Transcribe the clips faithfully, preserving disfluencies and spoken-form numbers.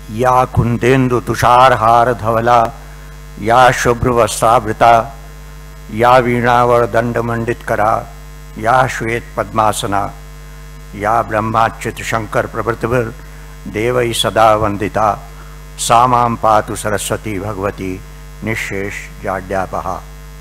या कुंदेन्दु तुषारहार धवला, या शुभ्र वस्त्रावृता, या वीणावर दंड मंडित करा, या श्वेत पद्मासना, या ब्रह्माच्युत शंकर प्रभृतिभिर देवै सदा वंदिता, सा मां पातु सरस्वती भगवती निःशेष जाड्यापहा।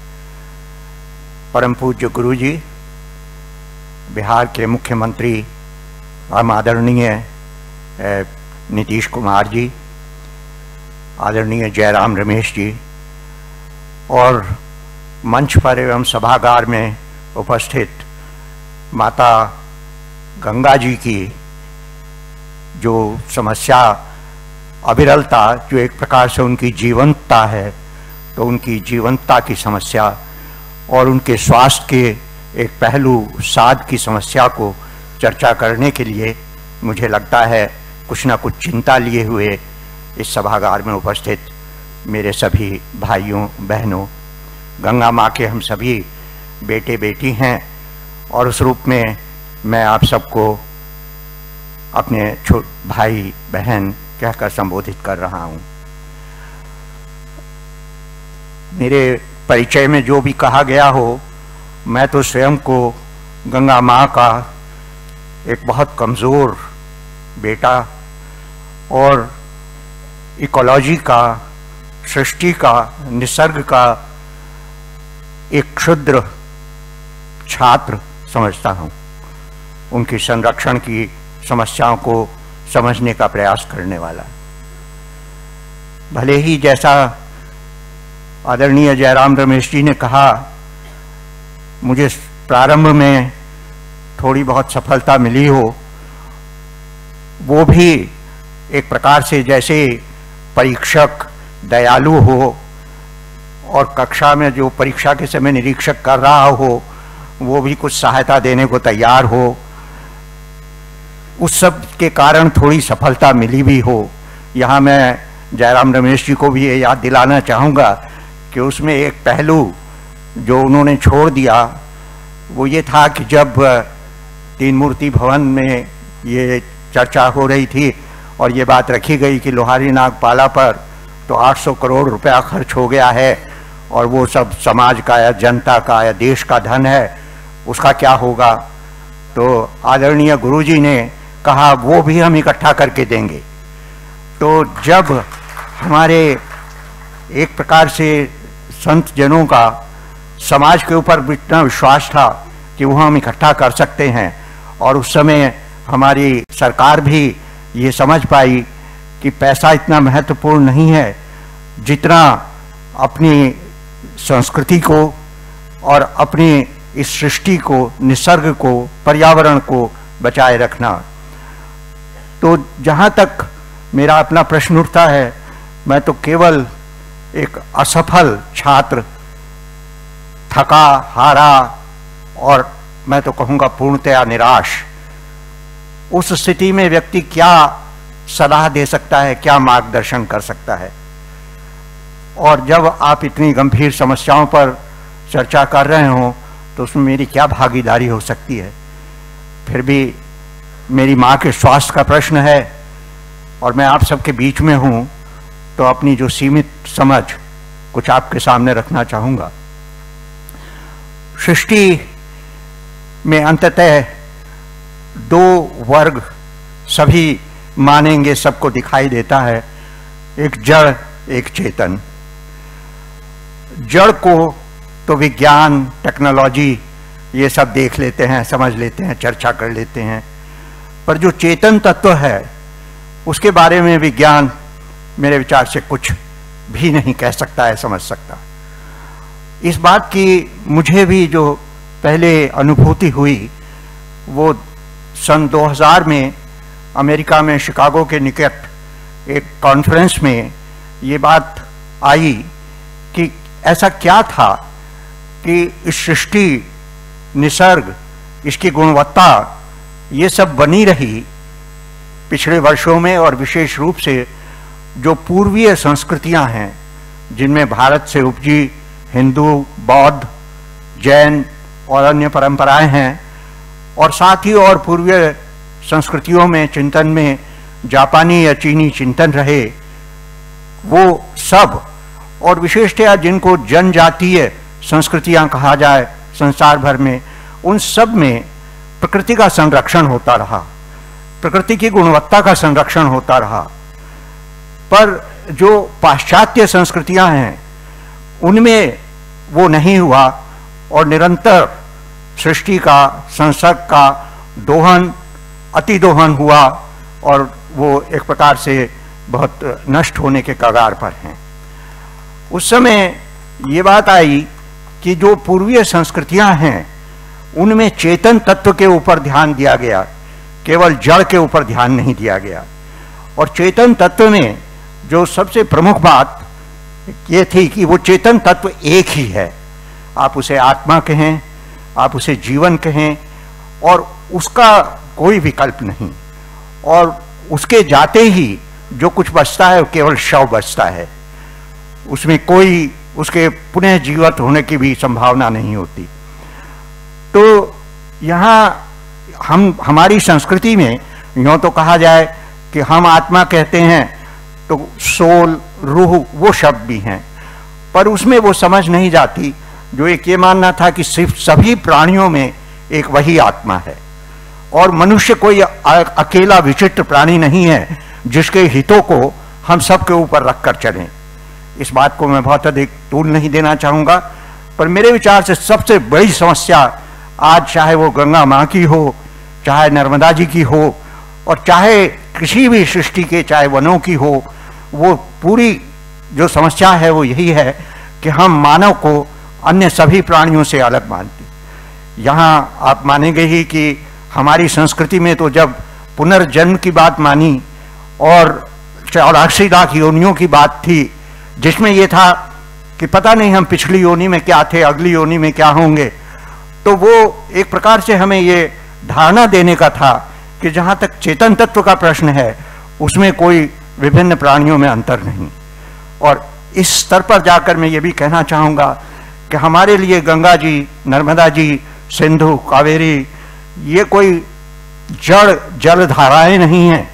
परम पूज्य गुरु जी, बिहार के मुख्यमंत्री हम आदरणीय नीतीश कुमार जी, आदरणीय जयराम रमेश जी और मंच पर एवं सभागार में उपस्थित माता गंगा जी की जो समस्या अविरलता, जो एक प्रकार से उनकी जीवंतता है, तो उनकी जीवंतता की समस्या और उनके स्वास्थ्य के एक पहलू साध की समस्या को चर्चा करने के लिए मुझे लगता है कुछ ना कुछ चिंता लिए हुए इस सभागार में उपस्थित मेरे सभी भाइयों बहनों, गंगा माँ के हम सभी बेटे बेटी हैं और उस रूप में मैं आप सबको अपने छोट भाई बहन कहकर संबोधित कर रहा हूँ। मेरे परिचय में जो भी कहा गया हो, मैं तो स्वयं को गंगा माँ का एक बहुत कमज़ोर बेटा और इकोलॉजी का, सृष्टि का, निसर्ग का एक क्षुद्र छात्र समझता हूँ। उनकी संरक्षण की समस्याओं को समझने का प्रयास करने वाला। भले ही जैसा आदरणीय जयराम रमेश जी ने कहा, मुझे प्रारंभ में थोड़ी बहुत सफलता मिली हो, वो भी एक प्रकार से जैसे परीक्षक दयालु हो और कक्षा में जो परीक्षा के समय निरीक्षक कर रहा हो वो भी कुछ सहायता देने को तैयार हो, उस सब के कारण थोड़ी सफलता मिली भी हो। यहाँ मैं जयराम रमेश जी को भी ये याद दिलाना चाहूँगा कि उसमें एक पहलू जो उन्होंने छोड़ दिया वो ये था कि जब तीन मूर्ति भवन में ये चर्चा हो रही थी और ये बात रखी गई कि लोहारी नागपाला पर तो आठ सौ करोड़ रुपया खर्च हो गया है और वो सब समाज का या जनता का या देश का धन है, उसका क्या होगा। तो आदरणीय गुरुजी ने कहा वो भी हम इकट्ठा करके देंगे। तो जब हमारे एक प्रकार से संत जनों का समाज के ऊपर इतना विश्वास था कि वो हम इकट्ठा कर सकते हैं और उस समय हमारी सरकार भी ये समझ पाई कि पैसा इतना महत्वपूर्ण नहीं है जितना अपनी संस्कृति को और अपनी इस सृष्टि को, निसर्ग को, पर्यावरण को बचाए रखना। तो जहाँ तक मेरा अपना प्रश्न उठता है, मैं तो केवल एक असफल छात्र, थका हारा और मैं तो कहूँगा पूर्णतया निराश, उस स्थिति में व्यक्ति क्या सलाह दे सकता है, क्या मार्गदर्शन कर सकता है। और जब आप इतनी गंभीर समस्याओं पर चर्चा कर रहे हो तो उसमें मेरी क्या भागीदारी हो सकती है। फिर भी मेरी माँ के स्वास्थ्य का प्रश्न है और मैं आप सबके बीच में हूँ, तो अपनी जो सीमित समझ कुछ आपके सामने रखना चाहूँगा। सृष्टि में अंततः दो वर्ग सभी मानेंगे, सबको दिखाई देता है, एक जड़ एक चेतन। जड़ को तो विज्ञान, टेक्नोलॉजी ये सब देख लेते हैं, समझ लेते हैं, चर्चा कर लेते हैं, पर जो चेतन तत्व है उसके बारे में विज्ञान मेरे विचार से कुछ भी नहीं कह सकता है, समझ सकता। इस बात की मुझे भी जो पहले अनुभूति हुई वो सन दो हज़ार में अमेरिका में शिकागो के निकट एक कॉन्फ्रेंस में ये बात आई कि ऐसा क्या था कि इस सृष्टि, निसर्ग, इसकी गुणवत्ता ये सब बनी रही पिछले वर्षों में, और विशेष रूप से जो पूर्वीय संस्कृतियां हैं जिनमें भारत से उपजी हिंदू, बौद्ध, जैन और अन्य परंपराएं हैं, और साथ ही और पूर्वीय संस्कृतियों में, चिंतन में जापानी या चीनी चिंतन रहे, वो सब, और विशेषतया जिनको जनजातीय संस्कृतियां कहा जाए संसार भर में, उन सब में प्रकृति का संरक्षण होता रहा, प्रकृति की गुणवत्ता का संरक्षण होता रहा। पर जो पाश्चात्य संस्कृतियां हैं उनमें वो नहीं हुआ, और निरंतर सृष्टि का, संसर्ग का दोहन, अतिदोहन हुआ, और वो एक प्रकार से बहुत नष्ट होने के कगार पर हैं। उस समय ये बात आई कि जो पूर्वीय संस्कृतियां हैं उनमें चेतन तत्व के ऊपर ध्यान दिया गया, केवल जड़ के ऊपर ध्यान नहीं दिया गया। और चेतन तत्व में जो सबसे प्रमुख बात ये थी कि वो चेतन तत्व एक ही है, आप उसे आत्मा कहें, आप उसे जीवन कहें, और उसका कोई विकल्प नहीं, और उसके जाते ही जो कुछ बचता है वो केवल शव बचता है, उसमें कोई उसके पुनः जीवित होने की भी संभावना नहीं होती। तो यहाँ हम, हमारी संस्कृति में यूँ तो कहा जाए कि हम आत्मा कहते हैं, तो सोल, रूह वो शब्द भी हैं, पर उसमें वो समझ नहीं जाती जो एक ये मानना था कि सिर्फ सभी प्राणियों में एक वही आत्मा है, और मनुष्य कोई अकेला विचित्र प्राणी नहीं है जिसके हितों को हम सबके ऊपर रखकर चलें। इस बात को मैं बहुत अधिक तूल नहीं देना चाहूँगा, पर मेरे विचार से सबसे बड़ी समस्या आज, चाहे वो गंगा माँ की हो, चाहे नर्मदा जी की हो, और चाहे किसी भी सृष्टि के, चाहे वनों की हो, वो पूरी जो समस्या है वो यही है कि हम मानव को अन्य सभी प्राणियों से अलग मानते। यहाँ आप मानेंगे ही कि हमारी संस्कृति में तो जब पुनर्जन्म की बात मानी और चौरासी लाख योनियों की बात थी, जिसमें ये था कि पता नहीं हम पिछली योनि में क्या थे, अगली योनि में क्या होंगे, तो वो एक प्रकार से हमें ये धारणा देने का था कि जहाँ तक चेतन तत्व का प्रश्न है उसमें कोई विभिन्न प्राणियों में अंतर नहीं। और इस स्तर पर जाकर मैं ये भी कहना चाहूँगा कि हमारे लिए गंगा जी, नर्मदा जी, सिंधु, कावेरी ये कोई जड़ जल धाराएं नहीं हैं,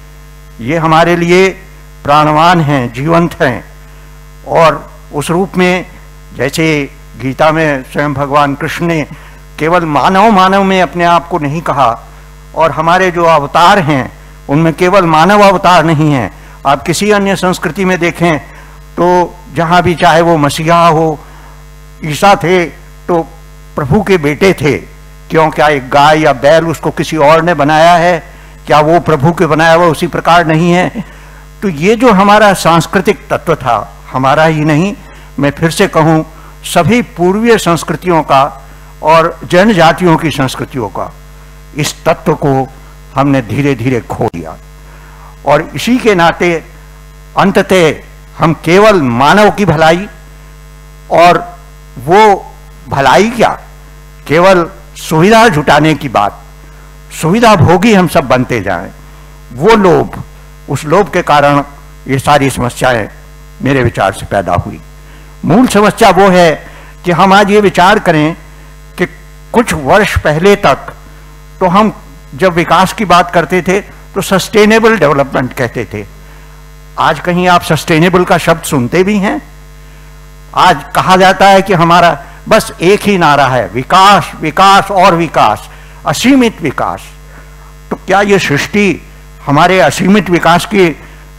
ये हमारे लिए प्राणवान हैं, जीवंत हैं। और उस रूप में जैसे गीता में स्वयं भगवान कृष्ण ने केवल मानव मानव में अपने आप को नहीं कहा, और हमारे जो अवतार हैं उनमें केवल मानव अवतार नहीं है। आप किसी अन्य संस्कृति में देखें तो जहाँ भी, चाहे वो मसीहा हो, ईसा थे तो प्रभु के बेटे थे, क्यों? क्या एक गाय या बैल उसको किसी और ने बनाया है? क्या वो प्रभु के बनाया हुआ उसी प्रकार नहीं है? तो ये जो हमारा सांस्कृतिक तत्व था, हमारा ही नहीं, मैं फिर से कहूँ सभी पूर्वीय संस्कृतियों का और जनजातियों की संस्कृतियों का, इस तत्व को हमने धीरे धीरे खो दिया। और इसी के नाते अंततः हम केवल मानव की भलाई, और वो भलाई क्या, केवल सुविधा जुटाने की बात, सुविधा भोगी हम सब बनते जाएं, वो लोभ, उस लोभ के कारण ये सारी समस्याएं मेरे विचार से पैदा हुई। मूल समस्या वो है कि हम आज ये विचार करें कि कुछ वर्ष पहले तक तो हम जब विकास की बात करते थे तो सस्टेनेबल डेवलपमेंट कहते थे। आज कहीं आप सस्टेनेबल का शब्द सुनते भी हैं? आज कहा जाता है कि हमारा बस एक ही नारा है, विकास, विकास और विकास, असीमित विकास। तो क्या ये सृष्टि हमारे असीमित विकास के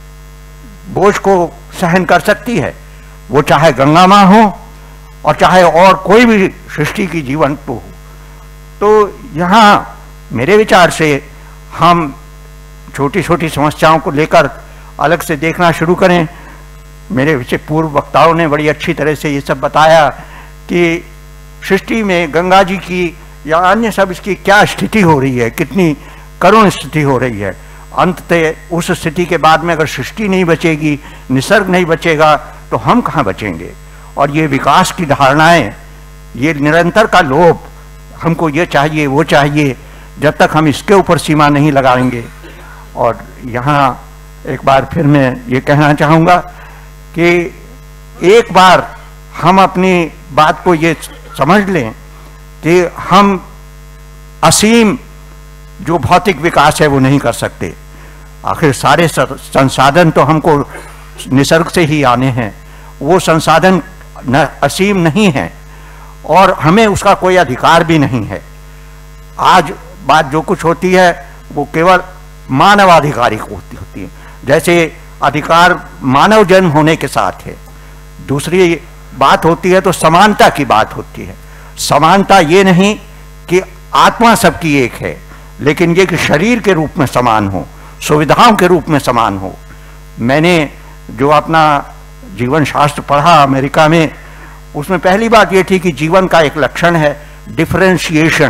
बोझ को सहन कर सकती है? वो चाहे गंगा माँ हो और चाहे और कोई भी सृष्टि की जीवन हो। तो यहाँ मेरे विचार से हम छोटी छोटी समस्याओं को लेकर अलग से देखना शुरू करें। मेरे विषय पूर्व वक्ताओं ने बड़ी अच्छी तरह से ये सब बताया कि सृष्टि में गंगा जी की या अन्य सब इसकी क्या स्थिति हो रही है, कितनी करुण स्थिति हो रही है। अंततः उस स्थिति के बाद में अगर सृष्टि नहीं बचेगी, निसर्ग नहीं बचेगा, तो हम कहाँ बचेंगे? और ये विकास की धारणाएं, ये निरंतर का लोभ, हमको ये चाहिए वो चाहिए, जब तक हम इसके ऊपर सीमा नहीं लगाएंगे। और यहाँ एक बार फिर मैं ये कहना चाहूँगा कि एक बार हम अपनी बात को ये समझ लें कि हम असीम जो भौतिक विकास है वो नहीं कर सकते। आखिर सारे संसाधन तो हमको निसर्ग से ही आने हैं, वो संसाधन न असीम नहीं है और हमें उसका कोई अधिकार भी नहीं है। आज बात जो कुछ होती है वो केवल मानवाधिकारी को होती होती है, जैसे अधिकार मानव जन्म होने के साथ है। दूसरी बात होती है तो समानता की बात होती है। समानता ये नहीं कि आत्मा सबकी एक है, लेकिन ये कि शरीर के रूप में समान हो, सुविधाओं के रूप में समान हो। मैंने जो अपना जीवन शास्त्र पढ़ा अमेरिका में, उसमें पहली बात ये थी कि जीवन का एक लक्षण है डिफरेंशिएशन।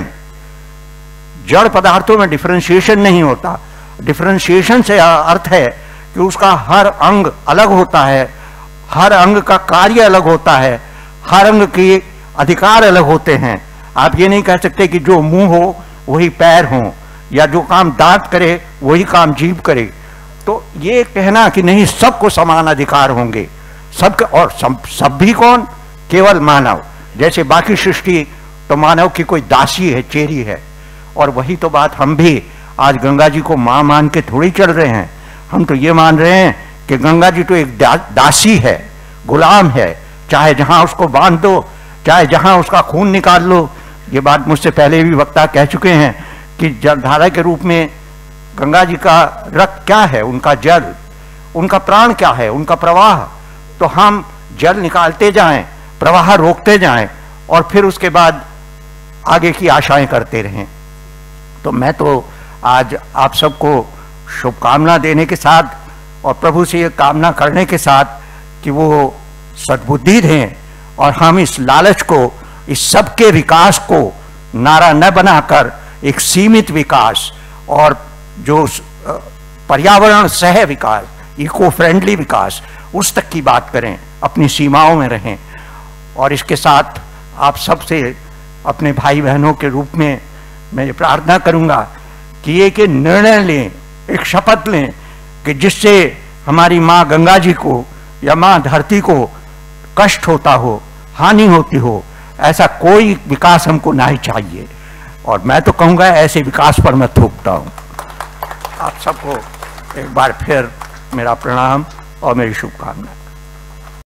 जड़ पदार्थों में डिफरेंशिएशन नहीं होता। डिफरेंशिएशन से अर्थ है कि उसका हर अंग अलग होता है, हर अंग का कार्य अलग होता है, हर अंग के अधिकार अलग होते हैं। आप ये नहीं कह सकते कि जो मुंह हो वही पैर हो, या जो काम दांत करे वही काम जीभ करे। तो ये कहना कि नहीं सबको समान अधिकार होंगे, सबके, और सब सब भी कौन, केवल मानव। जैसे बाकी सृष्टि तो मानव की कोई दासी है, चेरी है, और वही तो बात हम भी आज गंगा जी को मां मान के थोड़ी चल रहे हैं। हम तो ये मान रहे हैं कि गंगा जी तो एक दा, दासी है, गुलाम है, चाहे जहां उसको बांध दो, चाहे जहां उसका खून निकाल लो। ये बात मुझसे पहले भी वक्ता कह चुके हैं कि जलधारा के रूप में गंगा जी का रक्त क्या है, उनका जल, उनका प्राण क्या है, उनका प्रवाह। तो हम जल निकालते जाएं, प्रवाह रोकते जाएं, और फिर उसके बाद आगे की आशाएं करते रहें। तो मैं तो आज आप सबको शुभकामना देने के साथ और प्रभु से ये कामना करने के साथ कि वो सद्बुद्धि दें और हम इस लालच को, इस सबके विकास को नारा न बनाकर एक सीमित विकास और जो पर्यावरण सह विकास, इको फ्रेंडली विकास, उस तक की बात करें, अपनी सीमाओं में रहें। और इसके साथ आप सबसे अपने भाई बहनों के रूप में मैं ये प्रार्थना करूंगा कि एक निर्णय लें, एक शपथ लें कि जिससे हमारी माँ गंगा जी को या माँ धरती को कष्ट होता हो, हानि होती हो, ऐसा कोई विकास हमको ना ही चाहिए। और मैं तो कहूँगा ऐसे विकास पर मैं थूकता हूँ। आप सबको एक बार फिर मेरा प्रणाम और मेरी शुभकामनाएं।